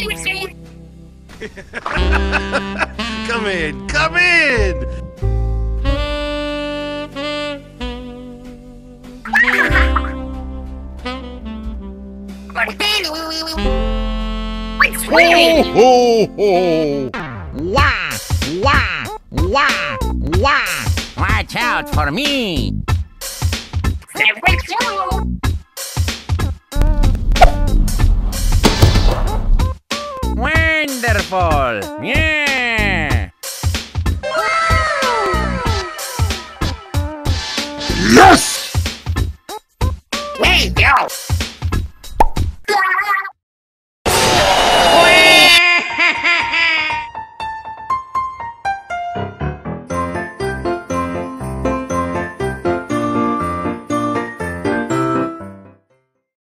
Come in, come in! Ho, ho, ho! Wah, wah, wah, wah! Watch out for me! Wonderful! Yeah! Yes!